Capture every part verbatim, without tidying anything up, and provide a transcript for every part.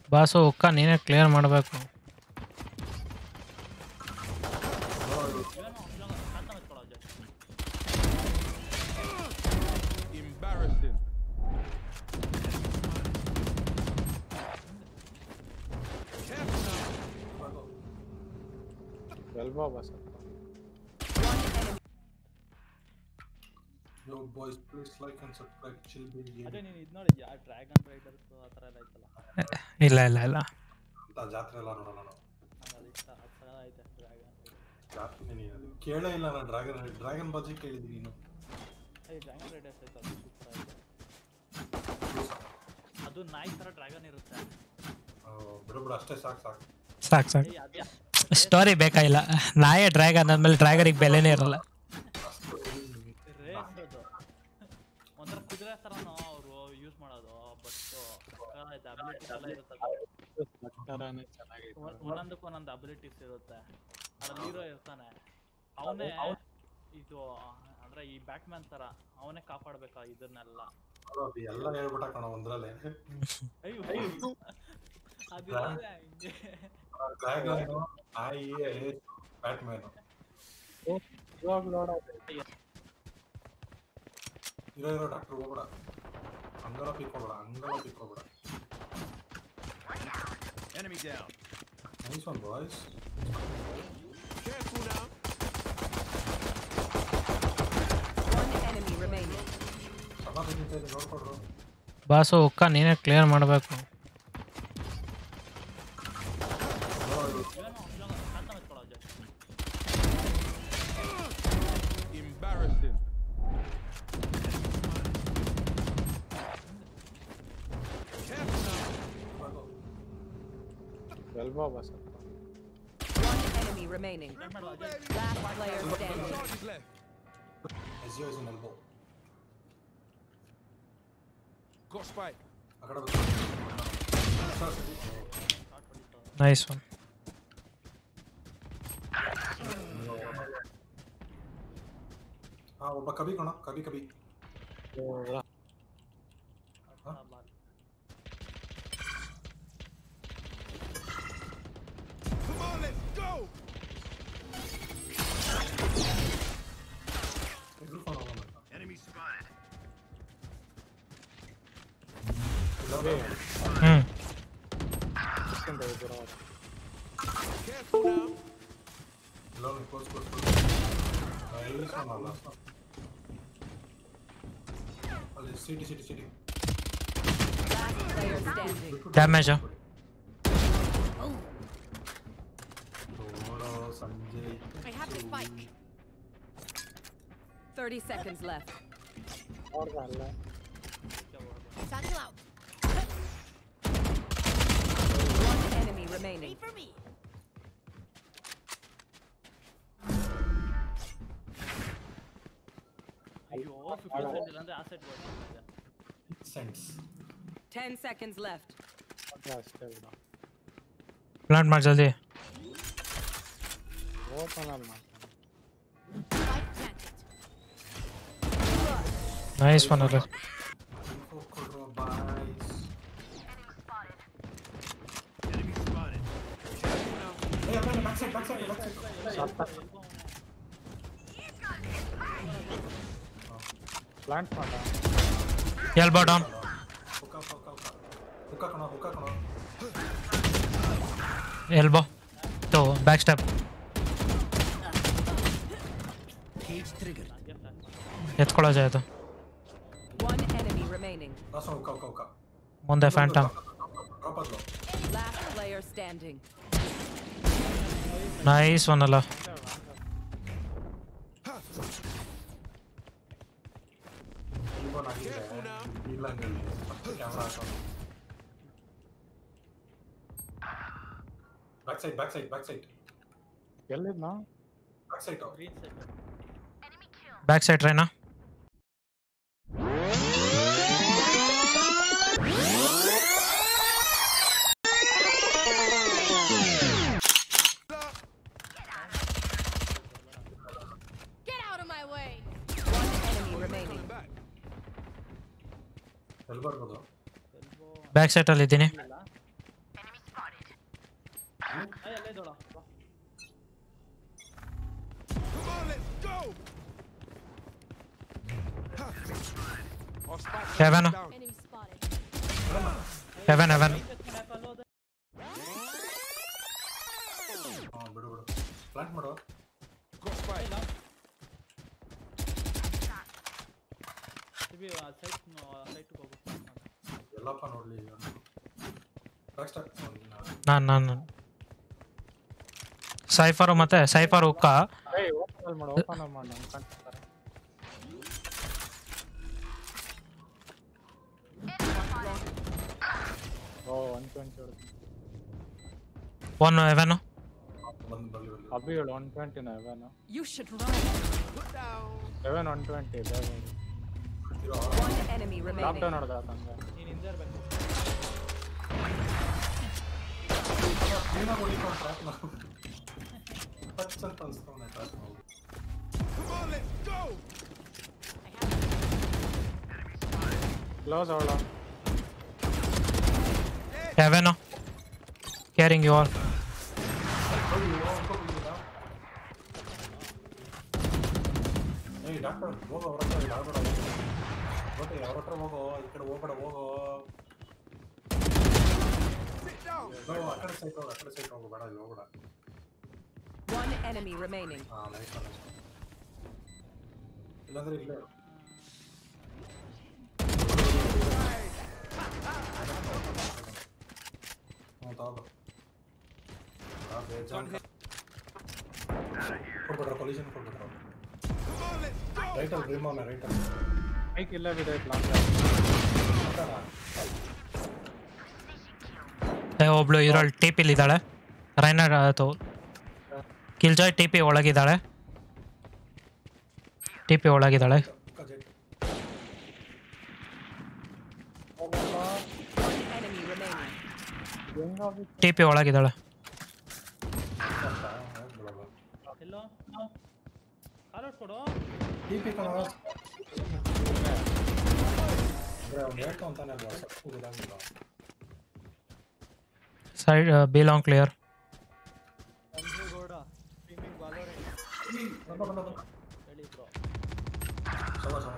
Boss ಒಕ್ಕ ನೀನೇ clear ಮಾಡಬೇಕು. Yo boys, please like and subscribe. Chill being game. ಅದೇ ನೀನು ಇದು ನೋಡಿದ್ಯಾ ಡ್ರ್ಯಾಗನ್ ರೈಡರ್ಸ್ ಆ ಥರ ಎಲ್ಲ ಐತಲ್ಲ? ಇಲ್ಲ ಇಲ್ಲ ಇಲ್ಲ ಅಂತ ಜಾತ್ರೆ ಎಲ್ಲ ನೋಡೋಣ ನಾವು. ನಂಗೆ ಇಷ್ಟ ಆ ಥರ ಐತೆ ಡ್ರ್ಯಾಗನ್ ಜಾತ್ರೆ ನೀನು ಅದು ಕೇಳೇ ಇಲ್ಲ ನಾನು. ಡ್ರ್ಯಾಗನ್ ಡ್ರ್ಯಾಗನ್ ಬಾಜಿ ಕೇಳಿದ್ದೀನಿ ನೀನು. ಅದೇ ಡ್ರ್ಯಾಗನ್ ರೈಡರ್ಸ್ ಐತೆ ಅದು ಸೂಪರ್ ಐತೆ. ಅದು ನಾಯಿ ಥರ ಡ್ರ್ಯಾಗನ್ ಇರುತ್ತೆ. ಬಿಡು ಬಿಡು ಅಷ್ಟೇ ಸಾಕು ಸಾಕು ಸಾಕು ಸಾಕು. ಸ್ಟೋರಿ ಬೇಕಾಗಿಲ್ಲ. ನಾಯೇ ಡ್ರ್ಯಾಗನ್ ಅಂದಮೇಲೆ ಡ್ರ್ಯಾಗನಿಗೆ ಬೆಲೆನೇ ಇರಲ್ಲ. ಒಂಥರ ಕುದುರೆ ಥರನೋ ಅವರು ಯೂಸ್ ಮಾಡೋದು. ಬಟ್ ಅಬಿಲಿಟೀಸ್ ಎಲ್ಲ ಇರುತ್ತೆ. ಒಂದೊಂದಕ್ಕೂ ಒಂದೊಂದು ಅಬಿಲಿಟೀಸ್ ಇರುತ್ತೆ. ಅದ್ರಲ್ಲಿ ಹೀರೋ ಇರ್ತಾನೆ, ಅವನೇ ಇದು ಅಂದ್ರೆ ಈ ಬ್ಯಾಟ್ಮ್ಯಾನ್ ಥರ ಅವನೇ ಕಾಪಾಡ್ಬೇಕಾ ಇದನ್ನೆಲ್ಲ. ಎಲ್ಲ ಹೇಳ್ಬಿಟ್ಟ ಕಣ ಒಂದ್ರಲ್ಲೇ. ಅಯ್ಯೋ ಅದು ಹಿಂಗೆ ಡ್ರ್ಯಾಗನ್ ನಾಯಿ ಬ್ಯಾಟ್ಮ್ಯಾನ್ ಇವಾಗ ನೋಡ ಇರೋ ಇರೋ ಡಾಕ್ಟರ್ ಹೋಗ್ಬೇಡ. ಅಂಗಲ ಪಿಕ್ಕೋಬೇಡ ಅಂಗಲ ಪಿಕ್ಕೋಬೇಡ. Enemy down. Nice one boys. Careful now. One enemy remaining. ಸಮಾಧಾನದಿಂದ ನೋಡ್ಕೊಡ್ರು. ಬಾಸು ಒಕ್ಕ ನೀನೇ ಕ್ಲಿಯರ್ ಮಾಡಬೇಕು. Embarrassing. One enemy remaining. Last player standing. Charges left. Ezio is in elbow. Got spike. akada Nice one. हाँ वो कभी कौन कभी कभी Come on, let's go. Enemy spotted. Hmm. Careful now. Hello, close, close, close. Nice one, Allah. City, city, city. Last player standing. Damage. I have the spike. Thirty seconds left. Satchel out. One enemy remaining. Wait for me. ಅಯ್ಯೋ fifty cent ಇಲ್ಲ ಅಂದ್ರೆ asset ಬರ್ತಿದೆ. Cents. Ten seconds left. Plant ಮಾಡಿ ಜಲ್ದಿ. Nice one ಅಲ್ಲ. Enemy spotted. Hey, I'm back side, back side, back side. Plant ಮಾಡ. Elbow down. Hookah, hookah, hookah. Hookah ಕಣ, hookah ಕಣ. Elbow. So back step. Cage trigger. ಎತ್ಕೊಳ್ಳೋ ಜಾಯ್ತು. One enemy remaining. Last one, hookah, hookah, hookah. ಮುಂದೆ phantom. Drop it low. Last player standing. Nice one ಅಲ್ಲ. Careful now. ಇಲ್ಲ ಹಂಗಲ್ಲಿ camera ಹಾಕೊಂಡು back side back side back side ಎಲ್ಲಿದ್ನಾ? Back side green side back side Reyna. Get out of my way. One enemy remaining. Back. ಎಲ್ಲಿ ಬರ್ಬೋದು? Back side ಅಲ್ಲಿ ಇದ್ದೀನಿ. ಎದ್ದೋಳ Come on, let's go. Our spot Heaven. down. Enemy spotted. Heaven heaven ಹಾಂ ಬಿಡು ಬಿಡು plant ಮಾಡು Cross fire. Site site ಹೋಗು ಎಲ್ಲಪ್ಪ ನೋಡ್ಲಿ ಕರೆಕ್ಟ್ ನಾನು ನಾನು ಸೈಫರು ಮತ್ತೆ ಸೈಫರ್ ಉಕ್ಕ ಏಯ್ ಓಪನ್ ಮಾಡು ಓಪನ್ ಮಾಡು ನಮ್ಮ ಕಾಣ್ತಾರೆ ಓ ಒನ್ ಟ್ವೆಂಟಿ ಒನ್ ಹೆವೆನು ಬಂದು ಬರಲಿ ಬರಲಿ ಅಭಿ ಹೇಳು ಒನ್ ಟ್ವೆಂಟಿನ even You should run. Even one twenty One enemy lock remaining. Down ನೋಡ್ದ ತಂಗ ನೀನು ಹಿಂದೆ ಇರ್ಬೇಕು ಕ್ಲೀನಾಗಿ ಹೊಡಿಕೊಂಡು ಟ್ರ್ಯಾಕ್ ನಾವು ಟಚ್ ಅಂತ ಅನ್ಸ್ತಾವನೆ ಟ್ರ್ಯಾಕ್ ನಾವು Come on, let's go. Close ಅವಳ ಹೆವೆನು ಕೇರಿಂಗ್ ಯು ಆಲ್ ಏಯ್ ಡಾಕ್ಟರ್ ಹೋಗೋ ಅವ್ರ ಹತ್ರ ಯಾವ್ದಾರ ಹೋಗೋ ಅವ್ರ ಹತ್ರ ಹೋಗೋ ಈ ಕಡೆ ಹೋಗ್ಬೇಡ ಹೋಗೋ Sit down. ಹೋಗೋ ಆ ಕಡೆ ಸೈಡ್ ಹೋಗೋ ಆ ಕಡೆ ಸೈಡ್ ಹೋಗೋ ಬೇಡ ಇಲ್ಲಿ ಹೋಗ್ಬೇಡ One enemy remaining. ಹಾಂ ನೈಸ್ ನೈಸ್ ಇಲ್ಲಾಂದ್ರೆ ಇಲ್ಲೇ ಹ್ಞೂ ತಗೋ ಹಾಂ ಬೇಜಾನ್ ಕೊಡ್ಬಿಟ್ರ ಕೊಲಿಷನ್ ಕೊಡ್ಬಿಟ್ರ Come on, let's go. ರೈಟಲ್ಲಿ ಡ್ರೀಮೋನ ರೈಟಲ್ಲಿ ಮೈಕ್ ಇಲ್ಲ ಬಿಡ ಲಾಕ್ ಒಬ್ಳು ಇರೋಳು ಟಿ ಪಿಲಿ ಇದ್ದಾಳೆ ರೈನರ್ ಅದು ಕಿಲ್ ಜಾಯ್ ಟಿ ಪಿ ಒಳಗಿದ್ದಾಳೆ ಟಿ ಪಿ ಒಳಗಿದ್ದಾಳೆ One enemy remaining. T P ಒಳಗಿದ್ದಾಳೆ ಎಲ್ಲೋ ಕಾಲೌಟ್ ಕೊಡು ಟಿ ಪಿ ಕಣ ಅವ್ನು ಹೇಳ್ತಾ ಅಂತಾನೆ ಅಲ್ವಾ ಸ್ವಲ್ಪ ಇದಾಗಿಲ್ಲ ಸೈಡ್ ಬಿಲಾಂಗ್ ಕ್ಲಿಯರ್ ಬಂದ ಬಂದ ಬಂದ ಹೇಳಿ ಬ್ರೋ ಸಮ ಸಮ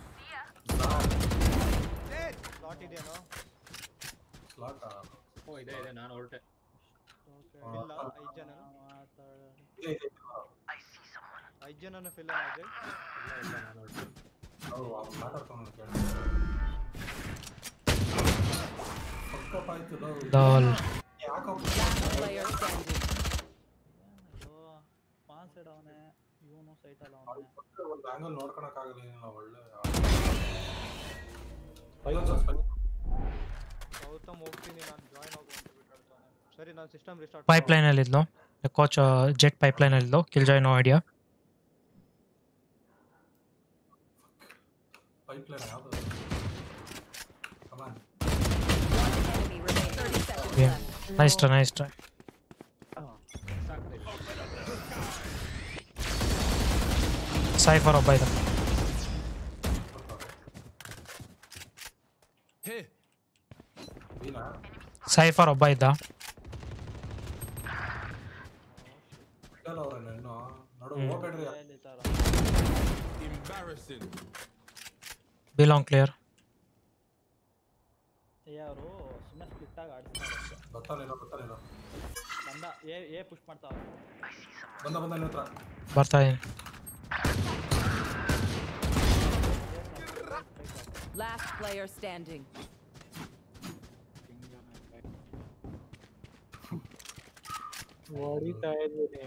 ಸ್ಲಾಟ್ ಇದೆಯೇನೋ ಸ್ಲಾಟ್ ಓ ಇದೆ ಇದೆ ನಾನು ಹೊರಟೆ ಇಲ್ಲ ಐದು ಜನ ಮಾತಾಡಿ ಇದೆ ಇದೆ ಐದು ಜನನು ಫಿಲ್ ಆಗಿದೆ ಇಲ್ಲ ಇಲ್ಲ ನಾನು ಹೊರಟೆ ಹೌದು ಅವ್ನು ಮಾತಾಡ್ತಾನೆ ಕೇಳಿ ಪಕ್ಕ ಆಯ್ತು ಡಾಲ್ ಯಾಕಪ್ಪ Player standing. ಪಾನ್ ಸೈಡ್ ಅವನೇ ಇವನು ಸೈಟ್ ಅಲ್ಲ ಅವನೇ ಒಂದು ಆಂಗಲ್ ನೋಡ್ಕೊಳಕ್ಕಾಗಲ್ಲ ಏನಿಲ್ಲ ಒಳ್ಳೆ ಗೌತಮ್ ಹೋಗ್ತೀನಿ ನಾನು ಜಾಯ್ನ್ ಆಗು ಅಂತ ಬಿಟ್ಟಾಡ್ತಾನೆ ಸರಿ ನಾನು ಸಿಸ್ಟಮ್ ರಿಸ್ಟಾರ್ಟ್ ಪೈಪ್ ಲೈನಲ್ಲಿ ಇದ್ಲು ಕೋಚ್ ಜೆಟ್ ಪೈಪ್ ಲೈನಲ್ಲಿ ಇದ್ಲು Killjoy no idea pipeline ಯಾವುದು come on Enemy remaining. thirty seconds Yeah. left. Nice try nice try Cypher ಒಬ್ಬ ಇದ್ದ Here. ವೀನಾ ಸೈಫರ್ ಒಬ್ಬ ಇದ್ದ ಬಿಡಲ್ಲ ಅವ್ರನ್ನ ಇನ್ನು ನೋಡು ಹೋಗ್ಬೇಡ್ರಿ ಇಲ್ಲಿ ತರ Embarrassing. ಬಿಲಾಂಗ್ ಕ್ಲಿಯರ್ ಏ ಅವರು ಸುಮ್ಮನೆ ಸ್ಪ್ಲಿಟ್ ಆಗಿ ಆಡಿಸ್ತಾರೆ ಗೊತ್ತಾನಿಲ್ಲ ಗೊತ್ತಾನಿಲ್ಲ ಬಂದ ಏ ಏ ಪುಷ್ ಮಾಡ್ತಾವ ಬಂದ ಬಂದ ನಿನ್ನ ಹತ್ರ ಬರ್ತಾ ಇದೀನಿ Last player standing. ಹೊಡಿತಾ ಇದ್ದೀನಿ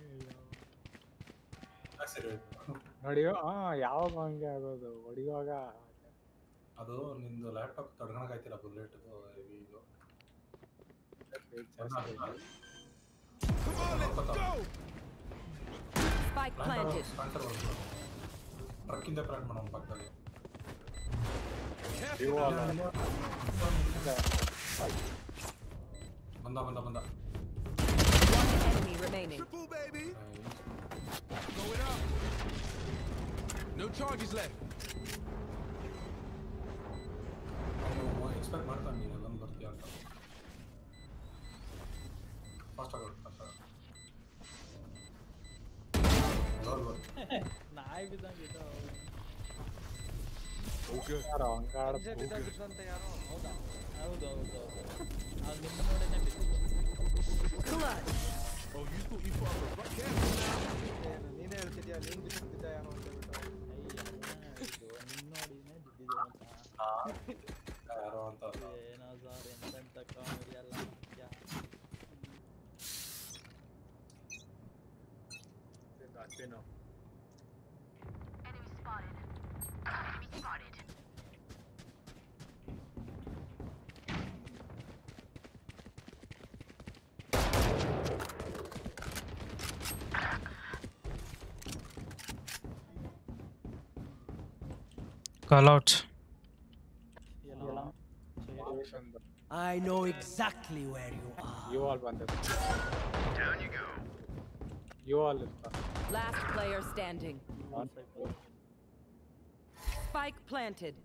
ಯಾಕೆ ಸರಿ ಹೋಯ್ತು ನೋಡಿಯೋ ಹಾ ಯಾವಾಗ ಹಂಗೆ ಆಗೋದು ಹೊಡಿಯುವಾಗ ಅದು ನಿಂದು ಲ್ಯಾಪ್ಟಾಪ್ ತಡ್ಕೊಳಕಾಯ್ತಿಲ್ಲ ಬುಲೆಟ್ ಹೆವಿ ಇದು Come on, let's go. Spike planted. Sponsor ಬಂದು ಟ್ರಕ್ಕಿಂದ ಪ್ಲಾನ್ ಮಾಡೋಣ ಪಕ್ಕದಲ್ಲಿ ಇವು ಅಲ್ಲ ಬಂದ ಬಂದ ಬಂದ One enemy remaining. Triple, baby. Going up. No charges left. ಅವನು ಎಕ್ಸ್ಪೆಕ್ಟ್ ಮಾಡ್ತಾನೆ ನೀನು ಎಲ್ಲೊಂದು ಬರ್ತೀಯ ಅಂತ ಫಾಸ್ಟ್ ಆಗೋದು ಫಾಸ್ಟ್ ಆಗೋದು ನಾಯಿ ಬಿದ್ದಂಗೆ ಇದು Okay. ಯಾರೋ ಹಂಗ ಆಡ ಅಜ್ಜ ಬಿದ್ದಾಗಿದ್ದಂತೆ ಯಾರೋ ಹೌದಾ ಹೌದು ಹೌದು ಹೌದು ಅದು ನಿಮ್ಮ ನೋಡೇನೆ ಬಿದ್ದಿದ್ದು Oh, you thought you thought I was right? Careful now. ಏನು ನೀನೇ ಹೇಳ್ತಿದ್ಯಾ ನೀನ್ ಬಿದ್ದು ಬಿದ್ದ ಯಾರೋ ಅಂತ ಹೇಳ್ಬಿಟ್ಟು ಅಯ್ಯ ನಿಮ್ಮ ನೋಡಿನೇ ಬಿದ್ದಿದ್ದು ಅಂತ ಯಾರೋ ಅಂತ ಏನೋ ಸರ್ ಎಂತೆಂತ ಕಾಮಿಡಿ ಎಲ್ಲ ಯಾ ಅಷ್ಟೇನು Call out. ಎಲ್ಲ I know exactly where you are. U hall ಬಂದಿದೆ ಯು ಆಲ್ ಇರ್ತಾ Last player standing. Spike planted.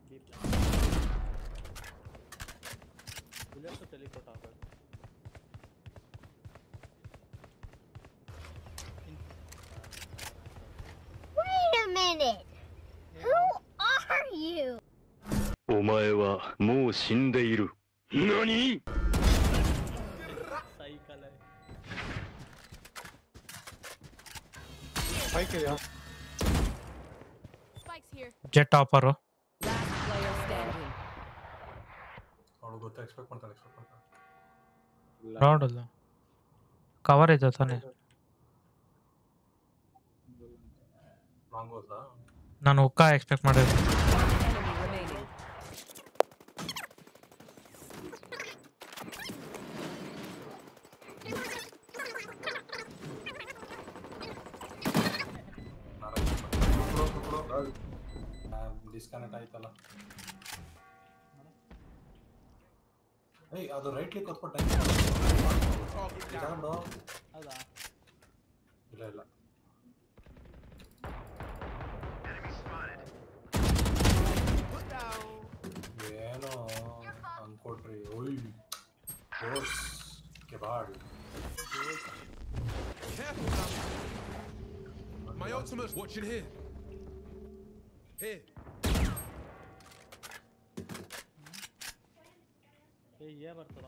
Bullet teleport ಆಗೋದು Wait a minute. Who are you? お前はもう死んでいる。何？ cycle bike ಇದೆಯಾ Spike's here. Jet topper. Last player standing. ಅವಳು ಗೊತ್ತಾ expect ಮಾಡ್ತಾಳೆ expect ಮಾಡ್ತಾಳೆ Round ಅಲ್ಲ. Cover ಇದೆ ತಾನೆ. ಲಾಂಗ್ ಹೋದ್ಲಾ ನಾನು ಉಕ್ಕ ಎಕ್ಸ್ಪೆಕ್ಟ್ ಮಾಡಿದ್ದೆ. Enemy remaining. ಡಿಸ್ಕನೆಕ್ಟ್ ಆಯ್ತಲ್ಲ ಏಯ್ ಅದು ರೈಟ್ ಕ್ಲಿಕ್ ಹೊತ್ಬಿಟ್ಟು ತಗೊಂಡು ಹೌದಾ ಇಲ್ಲ ಇಲ್ಲ ಏನೋ ಅನ್ಕೊಟ್ರಿ ಓಯ್ ಕೋರ್ಸ್ ಕೆಬಾಡ್ Careful now. My ultimate's watching here. Here. ಏ ಏ ಬರ್ತಾರೋ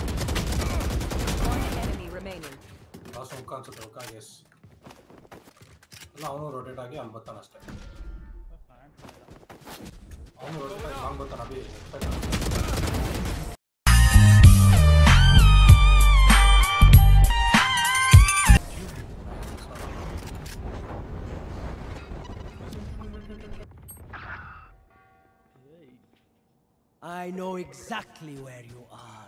One enemy remaining. ಲಾಸ್ಟ್ ಮುಖ ಅನ್ಸುತ್ತೆ ಮುಖ ಗೆಸ್ ಅಲ್ಲ ಅವನು ರೊಟೇಟ್ ಆಗಿ ಅಲ್ಲಿ ಬರ್ತಾನೆ ಅಷ್ಟೇ ಅವನು ರೊಟೇಟ್ ಆಗಿ ಲಾಂಗ್ ಬರ್ತಾನೆ Abhi I know exactly where you are.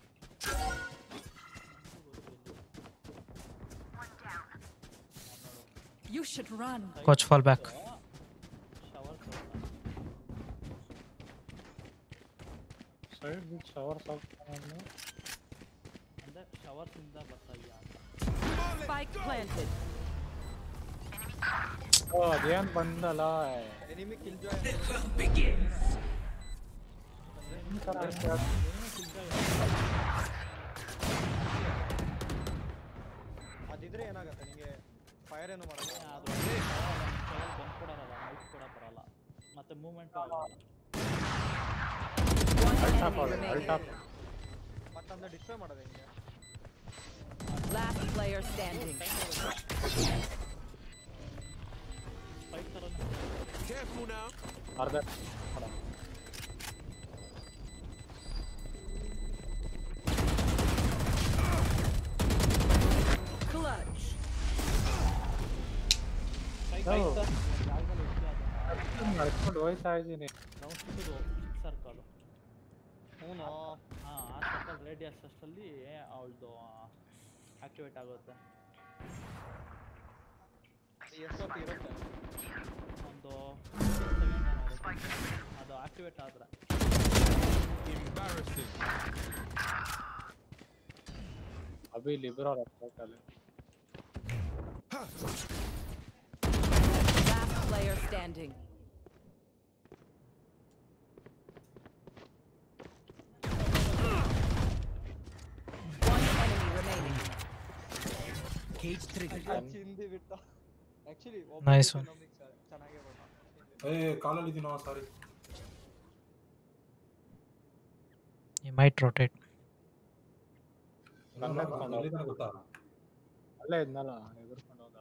You should run. Coach fall back. Shower side shower ಸಾಕ್ತಾನೆ ಅಂದ್ರೆ ಶವರ್ಸ್ ಇಂದ ಬರ್ತಾ ಇದೆಯಾ ಅಂತ Spike planted. ಓ ಅದೇನ್ ಬಂದಲ್ಲ ಎನಿಮಿ ಕಿಲ್ ಜಾಯ್ ಅದಿದ್ರೆ ಏನಾಗತ್ತೆ ನಿಂಗೆ ಫೈರ್ ಏನು ಮಾಡಲ್ಲ ಅದು ಬಂದ್ ಕೊಡಲ್ಲ ನೈಟ್ ಕೂಡ ಬರಲ್ಲ ಮತ್ತೆ ಮೂವ್ಮೆಂಟ್ ಆಗಲ್ಲ One enemy ಅಲ್ಟಾಪ್ remaining. ಮತ್ತಂದ್ರೆ ಡಿಸ್ಟ್ರಾಯ್ ಮಾಡೋದು ಹೆಂಗೆ Last player standing. ಫೈಟ್ ತರನೇ Careful now. ಅರ್ಧ Clutch. ಕೈ ಹೌದು. ಕೈ ಜಾಗದಲ್ಲಿ ಇಟ್ಟು ಅದನ್ನ ನಡ್ಕೊಂಡು ಹೋಯ್ತಾ ಇದ್ದೀನಿ ನಾವು ಸಿಕ್ಕಿದ್ದು ಸರ್ಕಲ್ ಹ್ಞೂ ಹಾಂ ಆ ಸರ್ಕಲ್ ರೇಡಿಯಸ್ ಅಷ್ಟಲ್ಲಿ ಅವಳದು ಆಕ್ಟಿವೇಟ್ ಆಗುತ್ತೆ ಎಷ್ಟೊತ್ತು ಇರುತ್ತೆ ಒಂದು ಸೆಕೆಂಡ್ ಅದು ಆಕ್ಟಿವೇಟ್ ಆದ್ರೆ Embarrassing. ಅಭಿ ಲಿಬ್ರೋ ಅಲ್ಲಿ Last player standing. One enemy remaining. Cage trigger. ಚಿಂದಿ ಬಿಟ್ಟ ಆಕ್ಚುಲಿ Nice one. ಚೆನ್ನಾಗೇ ಬರೋಣ ಏ ಕಾಲಲ್ಲಿ ಇದೀನೋ ಸಾರಿ He might rotate. ಎಲ್ಲಿದ್ದಾನೆ ಗೊತ್ತಾ ಅಲ್ಲೇ ಇದ್ನಲ್ಲ ಎದುರ್ಕೊಂಡು ಹೋದ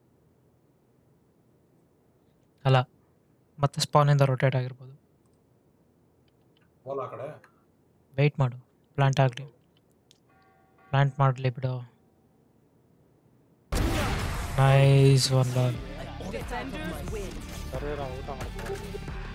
ಅಲ್ಲ ಮತ್ತೆ ಸ್ಪಾನ್ ಇಂದ ರೊಟೇಟ್ ಆಗಿರ್ಬೋದು. ಹೋಲ ಆ ಕಡೆ ವೆಯ್ಟ್ ಮಾಡು ಪ್ಲಾಂಟ್ ಆಗಲಿ ಪ್ಲಾಂಟ್ ಮಾಡಲಿ ಬಿಡು. Nice one ball. Defenders win. ಸರಿ ಊಟ ಮಾಡ್ತೀನಿ